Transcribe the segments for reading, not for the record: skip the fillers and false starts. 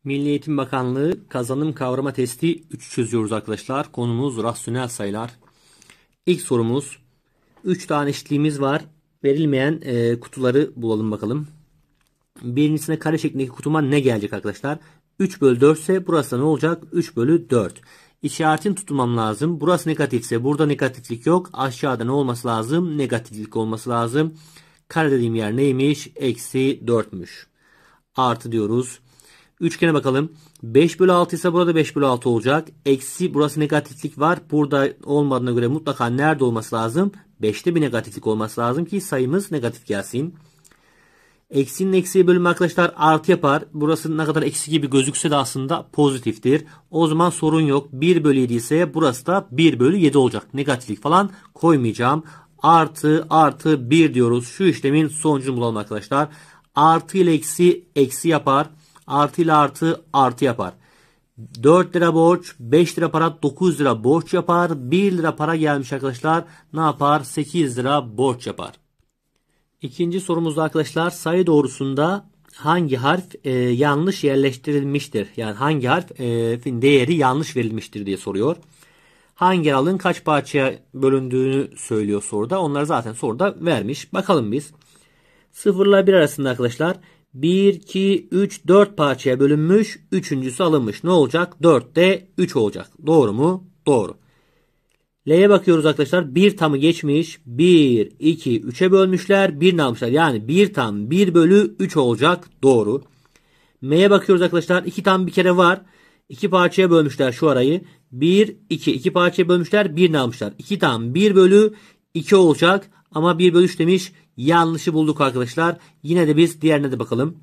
Milli Eğitim Bakanlığı kazanım kavrama testi 3 çözüyoruz arkadaşlar. Konumuz rasyonel sayılar. İlk sorumuz 3 tane eşitliğimiz var. Verilmeyen kutuları bulalım bakalım. Birincisine kare şeklindeki kutuma ne gelecek arkadaşlar? 3 bölü 4 ise burası da ne olacak? 3 bölü 4. İşaretini tutmam lazım. Burası negatifse burada negatiflik yok. Aşağıda ne olması lazım? Negatiflik olması lazım. Kare dediğim yer neymiş? Eksi 4'müş. Artı diyoruz. Üçgene bakalım. 5 bölü 6 ise burada 5 bölü 6 olacak. Eksi burası negatiflik var. Burada olmadığına göre mutlaka nerede olması lazım? 5'te bir negatiflik olması lazım ki sayımız negatif gelsin. Eksinin eksiye bölümü arkadaşlar artı yapar. Burası ne kadar eksi gibi gözükse de aslında pozitiftir. O zaman sorun yok. 1 bölü 7 ise burası da 1 bölü 7 olacak. Negatiflik falan koymayacağım. Artı artı 1 diyoruz. Şu işlemin sonucunu bulalım arkadaşlar. Artı ile eksi eksi yapar. Artı ile artı artı yapar. 4 lira borç, 5 lira para, 9 lira borç yapar. 1 lira para gelmiş arkadaşlar. Ne yapar? 8 lira borç yapar. İkinci sorumuzda arkadaşlar sayı doğrusunda hangi harf yanlış yerleştirilmiştir? Yani hangi harfin değeri yanlış verilmiştir diye soruyor. Hangi aralığın kaç parçaya bölündüğünü söylüyor soruda. Onları zaten soruda vermiş. Bakalım biz. 0 ile 1 arasında arkadaşlar 1, 2, 3, 4 parçaya bölünmüş. Üçüncüsü alınmış. Ne olacak? 4'te 3 olacak. Doğru mu? Doğru. L'ye bakıyoruz arkadaşlar. 1 tamı geçmiş. 1, 2, 3'e bölmüşler. 1'ini almışlar. Yani 1 tam 1 bölü 3 olacak. Doğru. M'ye bakıyoruz arkadaşlar. 2 tam bir kere var. 2 parçaya bölmüşler şu arayı. 1, 2. 2 parçaya bölmüşler. 1'ini almışlar. 2 tam 1 bölü 2 olacak. Ama 1 bölü 3 demiş. Yanlışı bulduk arkadaşlar. Yine de biz diğerine de bakalım.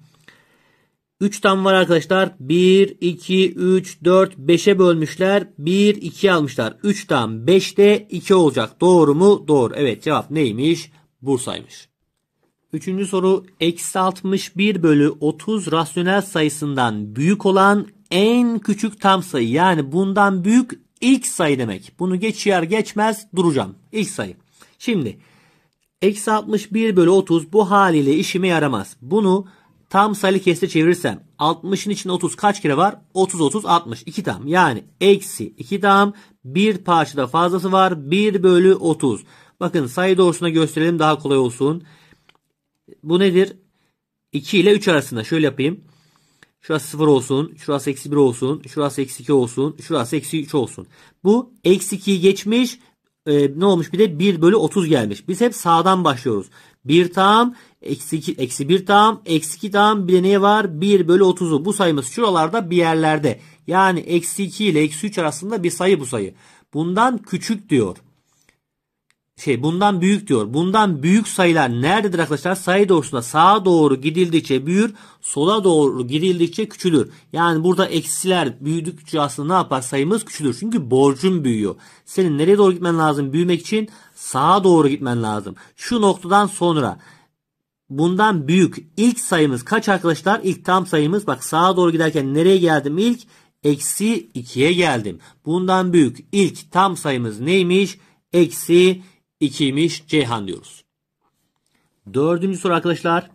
3 tam var arkadaşlar. 1, 2, 3, 4, 5'e bölmüşler. 1, 2 almışlar. 3 tam 5'te 2 olacak. Doğru mu? Doğru. Evet, cevap neymiş? Bursa'ymış. Üçüncü soru. Eksi 61 bölü 30 rasyonel sayısından büyük olan en küçük tam sayı. Yani bundan büyük ilk sayı demek. Bunu geçer geçmez duracağım. İlk sayı. Şimdi eksi 61 bölü 30 bu haliyle işime yaramaz. Bunu tam sayılı kesre çevirirsem 60'ın içinde 30 kaç kere var? 30, 30, 60. 2 tam. Yani eksi 2 tam. Bir parçada fazlası var. 1 bölü 30. Bakın sayı doğrusuna gösterelim daha kolay olsun. Bu nedir? 2 ile 3 arasında. Şöyle yapayım. Şurası 0 olsun. Şurası eksi 1 olsun. Şurası eksi 2 olsun. Şurası eksi 3 olsun. Bu eksi 2'yi geçmiş. Ne olmuş bir de 1 bölü 30 gelmiş. Biz hep sağdan başlıyoruz. 1 tam, eksi 2, eksi 1 tam, eksi 2 tam, bir de ne var? 1 bölü 30'u. Bu sayımız şuralarda bir yerlerde. Yani eksi 2 ile eksi 3 arasında bir sayı bu sayı. Bundan küçük diyor. Bundan büyük diyor. Bundan büyük sayılar nerededir arkadaşlar? Sayı doğrusunda sağa doğru gidildikçe büyür, sola doğru gidildikçe küçülür. Yani burada eksiler büyüdükçe aslında ne yapar? Sayımız küçülür. Çünkü borcun büyüyor. Senin nereye doğru gitmen lazım büyümek için? Sağa doğru gitmen lazım. Şu noktadan sonra bundan büyük ilk sayımız kaç arkadaşlar? İlk tam sayımız. Bak sağa doğru giderken nereye geldim ilk? Eksi 2'ye geldim. Bundan büyük ilk tam sayımız neymiş? Eksi 2'ymiş. Ceyhan diyoruz. Dördüncü soru arkadaşlar.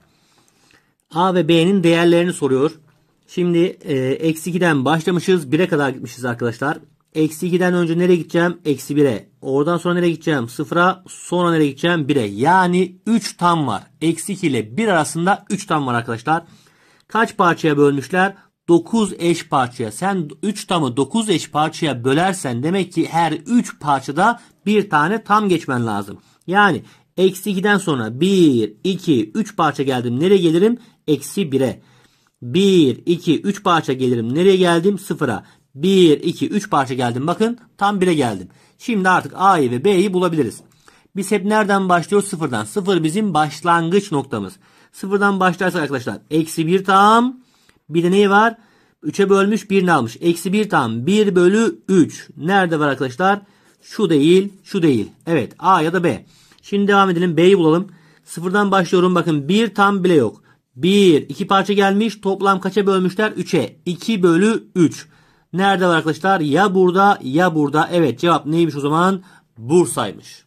A ve B'nin değerlerini soruyor. Şimdi eksi 2'den başlamışız. 1'e kadar gitmişiz arkadaşlar. Eksi 2'den önce nereye gideceğim? Eksi 1'e. Oradan sonra nereye gideceğim? 0'a. Sonra nereye gideceğim? 1'e. Yani 3 tam var. Eksi 2 ile 1 arasında 3 tam var arkadaşlar. Kaç parçaya bölmüşler? 9 eş parçaya. Sen 3 tamı 9 eş parçaya bölersen demek ki her 3 parçada bir tane tam geçmen lazım. Yani eksi 2'den sonra 1, 2, 3 parça geldim. Nereye gelirim? Eksi 1'e. 1, 2, 3 parça gelirim. Nereye geldim? 0'a. 1, 2, 3 parça geldim. Bakın tam 1'e geldim. Şimdi artık A'yı ve B'yi bulabiliriz. Biz hep nereden başlıyoruz? 0'dan. 0 bizim başlangıç noktamız. 0'dan başlarsak arkadaşlar eksi 1 tam. Bir de neyi var? 3'e bölmüş 1'ini almış. Eksi 1 tam 1 bölü 3. Nerede var arkadaşlar? Şu değil, şu değil. Evet, A ya da B. Şimdi devam edelim. B'yi bulalım. 0'dan başlıyorum. Bakın 1 tam bile yok. 1, 2 parça gelmiş. Toplam kaça bölmüşler? 3'e. 2 bölü 3. Nerede var arkadaşlar? Ya burada ya burada. Evet, cevap neymiş o zaman? Bursa'ymış.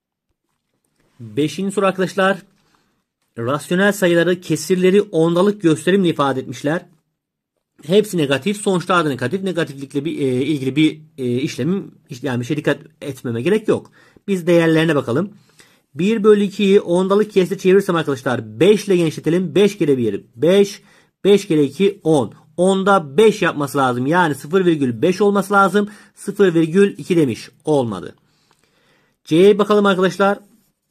5. soru arkadaşlar. Rasyonel sayıları kesirleri ondalık gösterimle ifade etmişler. Hepsi negatif. Sonuçlar da negatif. Negatiflikle ilgili bir işlemim, yani bir şey dikkat etmeme gerek yok. Biz değerlerine bakalım. 1 bölü 2'yi ondalık kesre çevirirsem arkadaşlar 5 ile genişletelim. 5 kere 1 5. 5 kere 2 10. 10'da 5 yapması lazım. Yani 0,5 olması lazım. 0,2 demiş. Olmadı. C'ye bakalım arkadaşlar.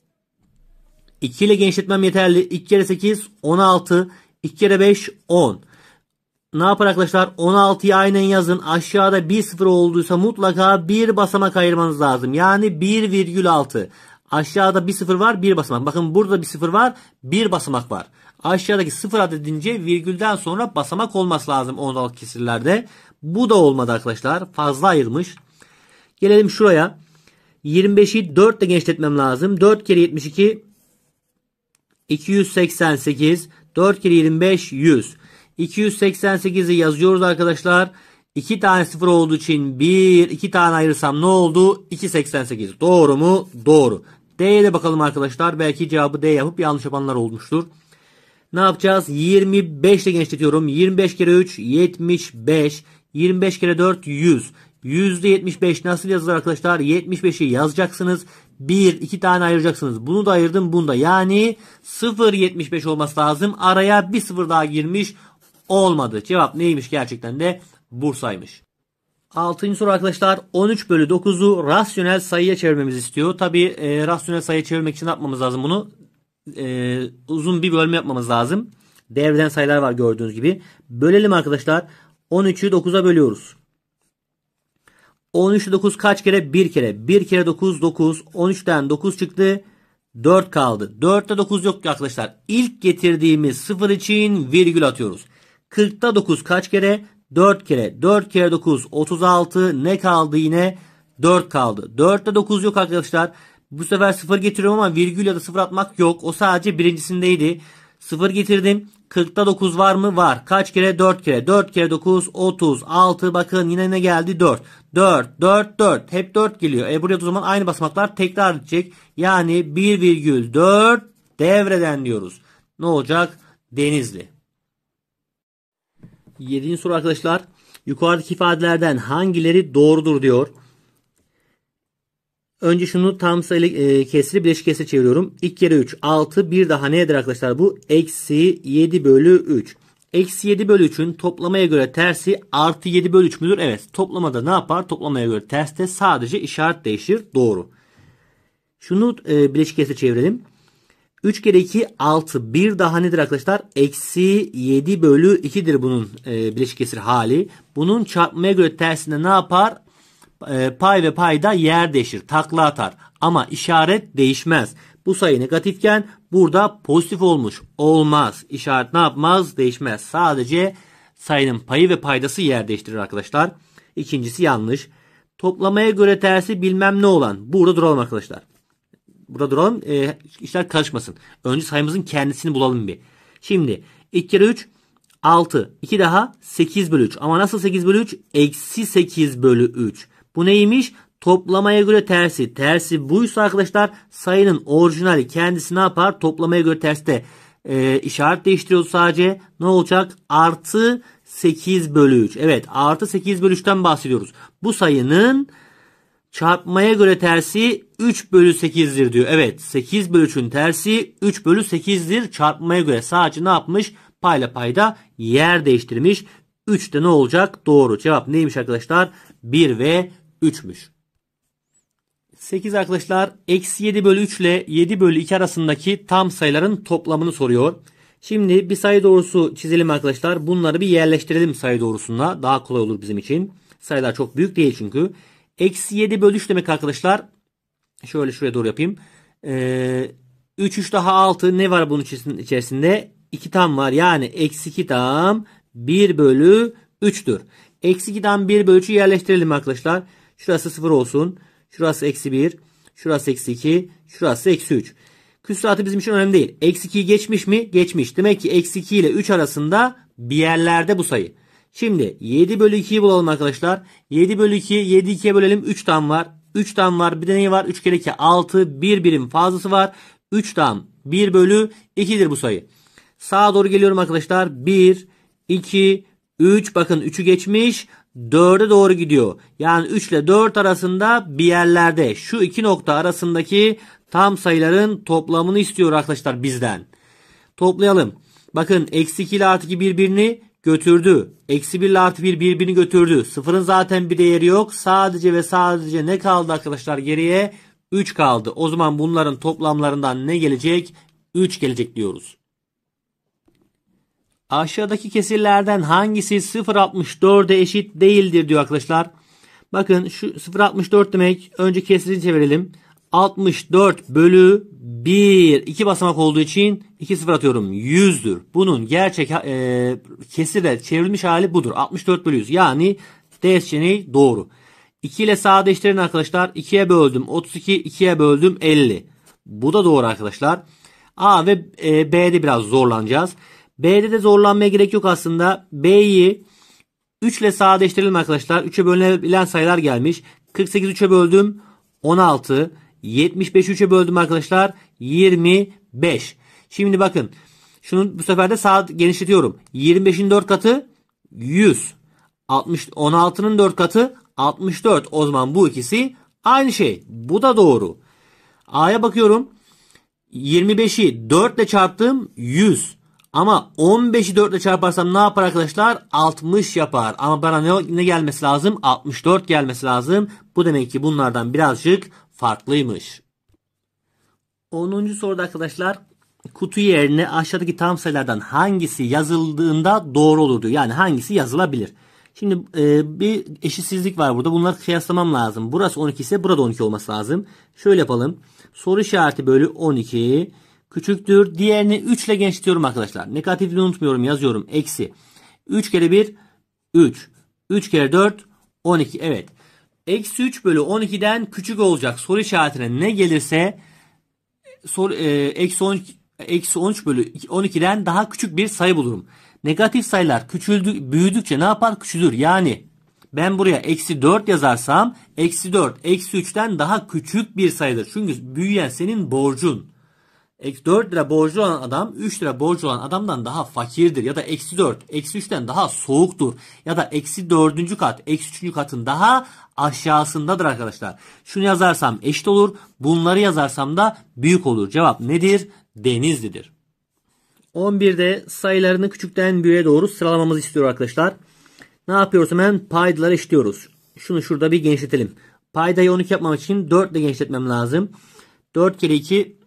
2 ile genişletmem yeterli. 2 kere 8 16. 2 kere 5 10. Ne yapar arkadaşlar? 16'yı aynen yazın. Aşağıda bir sıfır olduysa mutlaka bir basamak ayırmanız lazım. Yani 1,6. Aşağıda bir sıfır var, bir basamak. Bakın burada bir sıfır var, bir basamak var. Aşağıdaki sıfır adedince virgülden sonra basamak olması lazım ondalık kesirlerde. Bu da olmadı arkadaşlar. Fazla ayırmış. Gelelim şuraya. 25'i 4 ile genişletmem lazım. 4 kere 72 288. 4 kere 25 100. 288'i yazıyoruz arkadaşlar. 2 tane sıfır olduğu için 2 tane ayırırsam ne oldu? 288. Doğru mu? Doğru. D'ye de bakalım arkadaşlar. Belki cevabı D yapıp yanlış yapanlar olmuştur. Ne yapacağız? 25 ile genişletiyorum. 25 kere 3 75. 25 kere 4 100. %75 nasıl yazılır arkadaşlar? 75'i yazacaksınız. 2 tane ayıracaksınız. Bunu da ayırdım. Bunu da. Yani 0,75 olması lazım. Araya bir sıfır daha girmiş. Olmadı. Cevap neymiş gerçekten de? Bursa'ymış. 6. soru arkadaşlar. 13 bölü 9'u rasyonel sayıya çevirmemizi istiyor. Tabi rasyonel sayıya çevirmek için yapmamız lazım bunu? Uzun bir bölme yapmamız lazım. Devreden sayılar var gördüğünüz gibi. Bölelim arkadaşlar. 13'ü 9'a bölüyoruz. 13'ü 9 kaç kere? 1 kere. 1 kere 9 9. 13'ten 9 çıktı. 4 kaldı. 4'te 9 yok ki arkadaşlar. İlk getirdiğimiz sıfır için virgül atıyoruz. 40'ta 9 kaç kere? 4 kere. 4 kere 9 36. Ne kaldı yine? 4 kaldı. 4'te 9 yok arkadaşlar. Bu sefer 0 getiriyorum ama virgül ya da 0 atmak yok. O sadece birincisindeydi. 0 getirdim. 40'ta 9 var mı? Var. Kaç kere? 4 kere. 4 kere 9 36. Bakın yine ne geldi? 4. 4 4 4. Hep 4 geliyor. Buraya o zaman aynı basamaklar tekrar edecek. Yani 1,4 devreden diyoruz. Ne olacak? Denizli. 7. soru arkadaşlar. Yukarıdaki ifadelerden hangileri doğrudur diyor. Önce şunu tam sayılı kesri bileşik kesre çeviriyorum. 2 kere 3 6. Bir daha nedir arkadaşlar bu? Eksi 7 bölü 3. Eksi 7 bölü 3'ün toplamaya göre tersi artı 7 bölü 3 müdür? Evet. Toplamada ne yapar? Toplamaya göre terste sadece işaret değişir. Doğru. Şunu bileşik kesre çevirelim. 3 kere 2 6. Bir daha nedir arkadaşlar? Eksi 7 bölü 2'dir bunun bileşik kesir hali. Bunun çarpmaya göre tersinde ne yapar? Pay ve payda yer değişir. Takla atar. Ama işaret değişmez. Bu sayı negatifken burada pozitif olmuş. Olmaz. İşaret ne yapmaz? Değişmez. Sadece sayının payı ve paydası yer değiştirir arkadaşlar. İkincisi yanlış. Toplamaya göre tersi bilmem ne olan. Burada duralım arkadaşlar. Burada duralım. İşler karışmasın. Önce sayımızın kendisini bulalım bir. Şimdi 2 kere 3 6. 2 daha 8 bölü 3. Ama nasıl 8 bölü 3? Eksi 8 bölü 3. Bu neymiş? Toplamaya göre tersi. Tersi buysa arkadaşlar sayının orijinali kendisi ne yapar? Toplamaya göre terste işaret değiştiriyoruz sadece. Ne olacak? Artı 8 bölü 3. Evet, artı 8 bölü 3'ten bahsediyoruz. Bu sayının çarpmaya göre tersi 3 bölü 8'dir diyor. Evet, 8 bölü 3'ün tersi 3 bölü 8'dir. Çarpmaya göre sadece ne yapmış? Payla payda yer değiştirmiş. 3'te ne olacak? Doğru. Cevap neymiş arkadaşlar? 1 ve 3'müş. 8 arkadaşlar. Eksi 7 bölü 3 ile 7 bölü 2 arasındaki tam sayıların toplamını soruyor. Şimdi bir sayı doğrusu çizelim arkadaşlar. Bunları bir yerleştirelim sayı doğrusuna. Daha kolay olur bizim için. Sayılar çok büyük değil çünkü. Eksi 7 bölü 3 demek arkadaşlar. Şöyle şuraya doğru yapayım. 3 daha 6. Ne var bunun içerisinde? 2 tam var. Yani eksi 2 tam 1 bölü 3'tür. Eksi 2'den 1 bölü 3'ü yerleştirelim arkadaşlar. Şurası 0 olsun. Şurası eksi 1. Şurası eksi 2. Şurası eksi 3. Küsuratı bizim için önemli değil. Eksi 2'yi geçmiş mi? Geçmiş. Demek ki eksi 2 ile 3 arasında bir yerlerde bu sayı. Şimdi 7 bölü 2'yi bulalım arkadaşlar. 7 bölü 2. 7 2'ye bölelim. 3 tam var. 3 tam var. Bir de ne var? 3 kere 2 6. 1 birim fazlası var. 3 tam 1 bölü 2'dir bu sayı. Sağa doğru geliyorum arkadaşlar. 1, 2, 3 bakın 3'ü geçmiş. 4'e doğru gidiyor. Yani 3 ile 4 arasında bir yerlerde. Şu iki nokta arasındaki tam sayıların toplamını istiyor arkadaşlar bizden. Toplayalım. Bakın eksi 2 ile artı 2 birbirini götürdü. Eksi 1 ile artı 1 birbirini götürdü. Sıfırın zaten bir değeri yok. Sadece ve sadece ne kaldı arkadaşlar geriye? 3 kaldı. O zaman bunların toplamlarından ne gelecek? 3 gelecek diyoruz. Aşağıdaki kesirlerden hangisi 0,64'e eşit değildir diyor arkadaşlar. Bakın şu 0,64 demek. Önce kesirini çevirelim. 64 bölü 1. 2 basamak olduğu için 2 sıfır atıyorum. 100'dür. Bunun gerçek kesirde çevrilmiş hali budur. 64 bölü 100. Yani D seçeneği doğru. 2 ile sadeleştirin arkadaşlar. 2'ye böldüm 32. 2'ye böldüm 50. Bu da doğru arkadaşlar. A ve B'de biraz zorlanacağız. B'de de zorlanmaya gerek yok aslında. B'yi 3 ile sadeleştirelim arkadaşlar. 3'e bölünebilen sayılar gelmiş. 48 3'e böldüm 16. 75 3'e böldüm arkadaşlar 25. Şimdi bakın. Şunu bu sefer de sağ genişletiyorum. 25'in 4 katı 100. 16'nın 4 katı 64. O zaman bu ikisi aynı şey. Bu da doğru. A'ya bakıyorum. 25'i 4 ile çarptım 100. Ama 15'i 4 ile çarparsam ne yapar arkadaşlar? 60 yapar. Ama bana ne gelmesi lazım? 64 gelmesi lazım. Bu demek ki bunlardan birazcık farklıymış. 10. soruda arkadaşlar kutu yerine aşağıdaki tam sayılardan hangisi yazıldığında doğru olur diyor. Yani hangisi yazılabilir? Şimdi bir eşitsizlik var burada. Bunları kıyaslamam lazım. Burası 12 ise burada 12 olması lazım. Şöyle yapalım. Soru işareti bölü 12 küçüktür. Diğerini 3 ile genişletiyorum arkadaşlar. Negatifini unutmuyorum, yazıyorum. Eksi. 3 kere 1 3. 3 kere 4 12. Evet. Eksi 3 bölü 12'den küçük olacak. Soru işaretine ne gelirse eksi 13 bölü 12'den daha küçük bir sayı bulurum. Negatif sayılar büyüdükçe ne yapar? Küçülür. Yani ben buraya eksi 4 yazarsam eksi 4 eksi 3'ten daha küçük bir sayıdır. Çünkü büyüyen senin borcun. 4 lira borcu olan adam 3 lira borcu olan adamdan daha fakirdir. Ya da eksi 4 eksi 3'ten daha soğuktur. Ya da eksi 4. kat eksi 3. katın daha aşağısındadır arkadaşlar. Şunu yazarsam eşit olur. Bunları yazarsam da büyük olur. Cevap nedir? Denizli'dir. 11'de sayılarını küçükten büyüğe doğru sıralamamızı istiyor arkadaşlar. Ne yapıyoruz? Hemen paydaları eşitliyoruz. Şunu şurada bir genişletelim. Paydayı 12 yapmak için 4 ile genişletmem lazım. 4 kere 2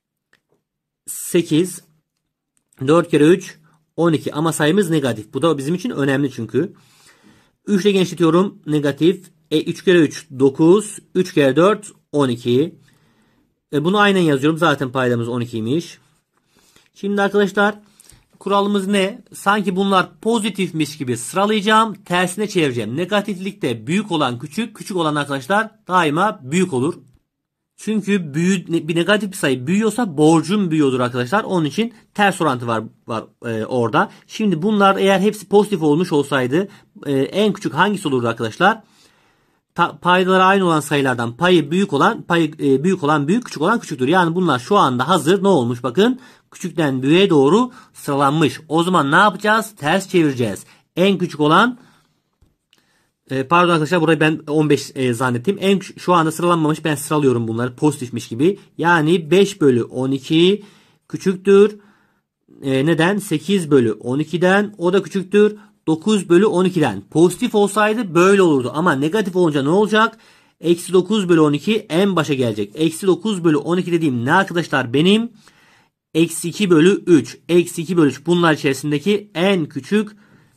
8. 4 kere 3 12. Ama sayımız negatif. Bu da bizim için önemli çünkü. 3 ile genişletiyorum. Negatif. 3 kere 3 9. 3 kere 4 12. Bunu aynen yazıyorum. Zaten paydamız 12'ymiş. Şimdi arkadaşlar kuralımız ne? Sanki bunlar pozitifmiş gibi sıralayacağım. Tersine çevireceğim. Negatiflikte büyük olan küçük, küçük olan arkadaşlar daima büyük olur. Çünkü bir negatif bir sayı büyüyorsa borcum büyüyordur arkadaşlar. Onun için ters orantı var orada. Şimdi bunlar eğer hepsi pozitif olmuş olsaydı en küçük hangisi olurdu arkadaşlar? Paydaları aynı olan sayılardan payı büyük olan büyük, küçük olan küçüktür. Yani bunlar şu anda hazır ne olmuş bakın. Küçükten büyüğe doğru sıralanmış. O zaman ne yapacağız? Ters çevireceğiz. En küçük olan pardon arkadaşlar burayı ben 15 zannettim. Şu anda sıralanmamış. Ben sıralıyorum bunları pozitifmiş gibi. Yani 5 bölü 12 küçüktür. Neden? 8 bölü 12'den o da küçüktür. 9 bölü 12'den. Pozitif olsaydı böyle olurdu. Ama negatif olunca ne olacak? Eksi 9 bölü 12 en başa gelecek. Eksi 9 bölü 12 dediğim ne arkadaşlar benim? Eksi 2 bölü 3. Eksi 2 bölü 3. Bunlar içerisindeki en küçük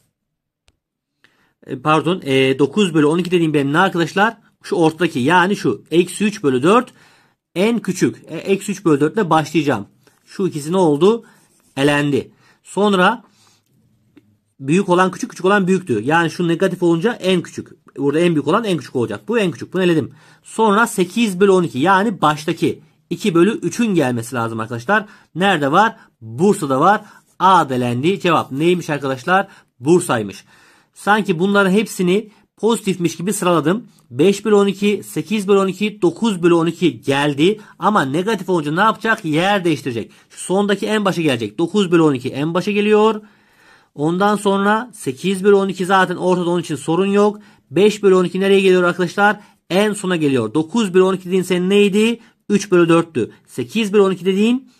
9 bölü 12 dediğim benim ne arkadaşlar? Şu ortadaki yani şu. Eksi 3 bölü 4 en küçük. Eksi 3 bölü 4 ile başlayacağım. Şu ikisi ne oldu? Elendi. Sonra büyük olan küçük, küçük olan büyüktü. Yani şu negatif olunca en küçük. Burada en büyük olan en küçük olacak. Bu en küçük. Bunu eledim. Sonra 8 bölü 12 yani baştaki 2 bölü 3'ün gelmesi lazım arkadaşlar. Nerede var? Bursa'da var. A delendi. Cevap neymiş arkadaşlar? Bursa'ymış. Sanki bunların hepsini pozitifmiş gibi sıraladım. 5 bölü 12, 8 bölü 12, 9 bölü 12 geldi. Ama negatif olunca ne yapacak? Yer değiştirecek. Şu sondaki en başa gelecek. 9 bölü 12 en başa geliyor. Ondan sonra 8 bölü 12 zaten ortada, onun için sorun yok. 5 bölü 12 nereye geliyor arkadaşlar? En sona geliyor. 9 bölü 12 dediğin senin neydi? 3 bölü 4'tü. 8 bölü 12 dediğin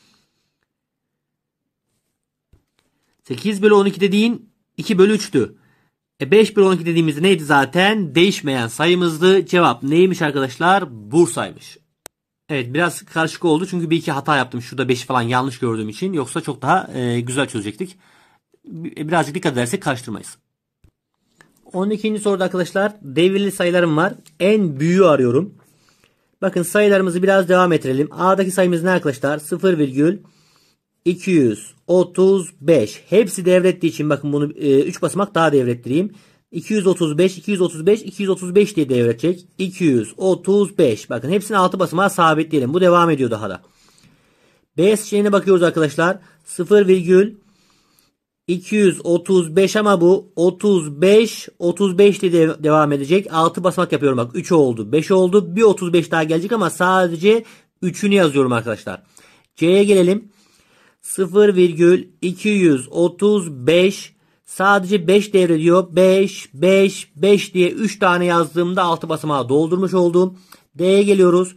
2 bölü 3'tü. 5 bölü 12 dediğimizde neydi zaten? Değişmeyen sayımızdı. Cevap neymiş arkadaşlar? Bursa'ymış. Evet, biraz karışık oldu çünkü bir iki hata yaptım. Şurada 5'i falan yanlış gördüğüm için. Yoksa çok daha güzel çözecektik. Birazcık dikkat edersek karıştırmayız. 12. soruda arkadaşlar devirli sayılarım var. En büyüğü arıyorum. Bakın sayılarımızı biraz devam ettirelim. A'daki sayımız ne arkadaşlar? 0,235. Hepsi devrettiği için bakın bunu 3 basamak daha devrettireyim. 235, 235, 235 diye devredecek. 235. Bakın hepsini 6 basamağa sabitleyelim. Bu devam ediyor daha da. B seçeneğine bakıyoruz arkadaşlar. 0,235 ama bu 35 35 diye devam edecek. 6 basamak yapıyorum bak. 3 oldu, 5 oldu. Bir 35 daha gelecek ama sadece 3'ünü yazıyorum arkadaşlar. C'ye gelelim. 0,235 sadece 5 devrediyor. 5 5 5 diye 3 tane yazdığımda 6 basamağı doldurmuş oldum. D'ye geliyoruz.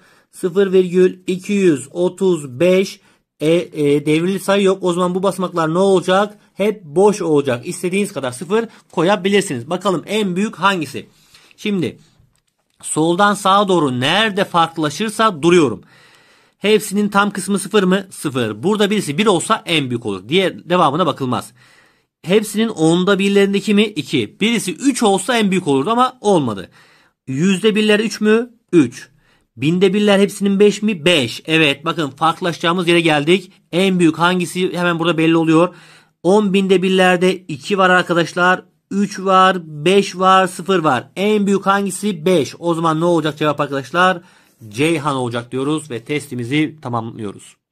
0,235 devrili sayı yok. O zaman bu basamaklar ne olacak? Hep boş olacak. İstediğiniz kadar sıfır koyabilirsiniz. Bakalım en büyük hangisi? Şimdi soldan sağa doğru nerede farklılaşırsa duruyorum. Hepsinin tam kısmı 0 mı? 0. Burada birisi 1 olsa en büyük olur. Diğer devamına bakılmaz. Hepsinin onda birlerindeki mi? 2. Birisi 3 olsa en büyük olurdu ama olmadı. Yüzde birler 3 mü? 3. Binde birler hepsinin 5 mi? 5. Evet, bakın farklılaşacağımız yere geldik. En büyük hangisi hemen burada belli oluyor. 10 binde birlerde 2 var arkadaşlar. 3 var, 5 var, 0 var. En büyük hangisi? 5. O zaman ne olacak cevap arkadaşlar? Ceyhan olacak diyoruz ve testimizi tamamlıyoruz.